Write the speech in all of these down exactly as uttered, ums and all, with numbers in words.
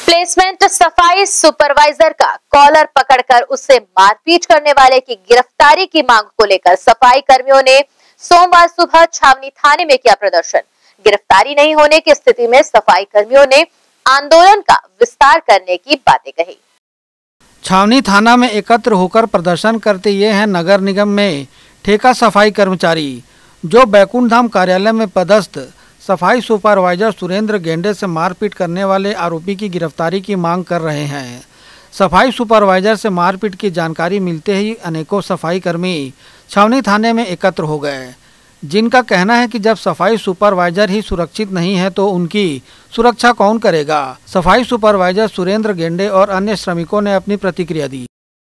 Placement सफाई supervisor का collar पकड़कर उससे मारपीट करने वाले की गिरफ्तारी की मांग को लेकर सफाई कर्मियों ने सोमवार सुबह छावनी थाने में किया प्रदर्शन। गिरफ्तारी नहीं होने की स्थिति में सफाई कर्मियों ने आंदोलन का विस्तार करने की बातें कही। छावनी थाना में एकत्र होकर प्रदर्शन करते ये हैं नगर निगम में ठेका सफाई कर्मचारी, जो बैकुंठ धाम कार्यालय में पदस्थ सफाई सुपरवाइजर सुरेंद्र गेंडे से मारपीट करने वाले आरोपी की गिरफ्तारी की मांग कर रहे हैं। सफाई सुपरवाइजर से मारपीट की जानकारी मिलते ही अनेकों सफाई कर्मी छावनी थाने में एकत्र हो गए, जिनका कहना है कि जब सफाई सुपरवाइजर ही सुरक्षित नहीं है तो उनकी सुरक्षा कौन करेगा। सफाई सुपरवाइजर सुरेंद्र गेंडे और अन्य श्रमिकों ने अपनी प्रतिक्रिया दी।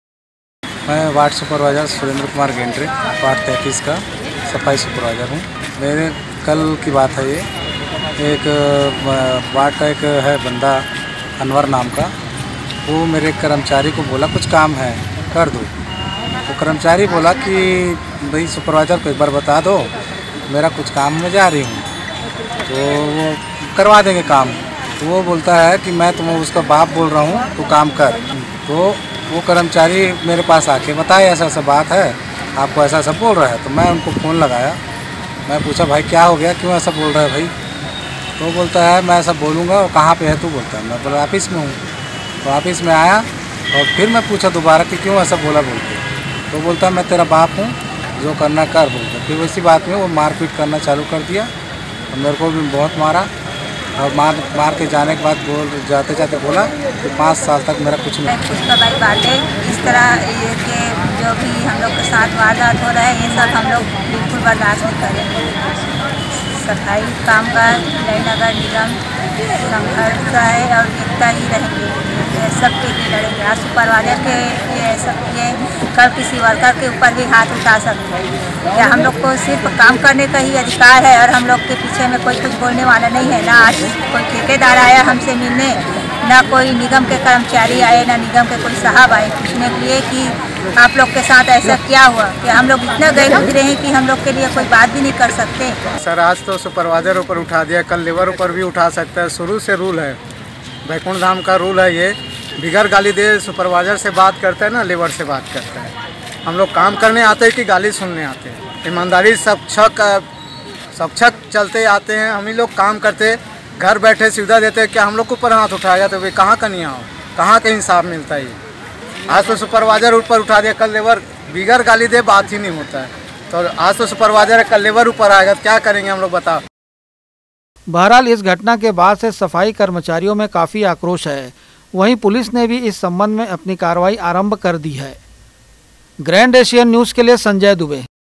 मैं वार्ड सुपरवाइजर सुरेंद्र कुमार गेंडे, वार्ड तैंतीस का सफाई सुपरवाइजर हूँ। मेरे कल की बात है, ये एक वार्ड का एक है बंदा अनवर नाम का, वो मेरे कर्मचारी को बोला कुछ काम है कर दो। तो कर्मचारी बोला कि भाई सुपरवाइजर को एक बार बता दो, मेरा कुछ काम में जा रही हूँ तो वो करवा देंगे काम। तो वो बोलता है कि मैं तुम्हें उसका बाप बोल रहा हूँ तो काम कर। तो वो कर्मचारी मेरे पास आके बताया ऐसा ऐसा बात है, आपको ऐसा ऐसा बोल रहा है। तो मैं उनको फ़ोन लगाया, मैं पूछा भाई क्या हो गया, क्यों ऐसा बोल रहा है भाई। तो बोलता है मैं ऐसा बोलूँगा, और कहाँ पे है तू, बोलता है। मैं बोला ऑफिस में हूँ। तो ऑफिस में आया और फिर मैं पूछा दोबारा कि क्यों ऐसा बोला बोलते। तो बोलता है मैं तेरा बाप हूँ, जो करना कर बोलता। फिर उसी बात में वो मारपीट करना चालू कर दिया और मेरे को भी बहुत मारा, और मार मार के जाने के बाद बोल जाते जाते बोला कि पाँच साल तक मेरा कुछ नहीं। उसका भाई बातें इस तरह ये कि जो भी हम लोग के साथ वारदात हो रहा है ये सब हम लोग बिल्कुल बर्दाश्त नहीं करेंगे। सफाई काम का नगर निगम संघर्ष है और एकता ही रहेंगे, सबके लिए लड़ेंगे। आज सुपरवाइजर के ये सब ये कल किसी वर्कर के ऊपर भी हाथ उठा सकते हैं। क्या हम लोग को सिर्फ काम करने का ही अधिकार है और हम लोग के पीछे में कोई कुछ बोलने वाला नहीं है। ना आज कोई ठेकेदार आया हमसे मिलने, ना कोई निगम के कर्मचारी आए, ना निगम के कोई साहब आए पूछने के लिए कि आप लोग के साथ ऐसा क्या हुआ। कि हम लोग इतना गए गुजरे हैं कि हम लोग के लिए कोई बात भी नहीं कर सकते। सर आज तो सुपरवाइजर ऊपर उठा दिया, कल लेबर ऊपर भी उठा सकता है। शुरू से रूल है, बैकुंठ धाम का रूल है ये, बिगैर गाली दे सुपरवाइजर से बात करता है ना लेबर से बात करता है। हम लोग काम करने आते हैं कि गाली सुनने आते हैं। ईमानदारी सब छक सब छक चलते आते हैं। हम ही लोग काम करते, घर बैठे सुविधा देते हैं, क्या हम लोग को ऊपर हाथ उठाया तो वे कहाँ का नहीं आओ, कहाँ का इंसाफ मिलता है। आज तो सुपरवाइजर ऊपर उठा दिया, कल लेबर बिगैर गाली दे बात ही नहीं होता है। तो आज तो सुपरवाइजर है, कल लेबर ऊपर आएगा, क्या करेंगे हम लोग बताओ। बहरहाल इस घटना के बाद से सफाई कर्मचारियों में काफ़ी आक्रोश है। वहीं पुलिस ने भी इस संबंध में अपनी कार्रवाई आरंभ कर दी है। ग्रैंड एशियन न्यूज़ के लिए संजय दुबे।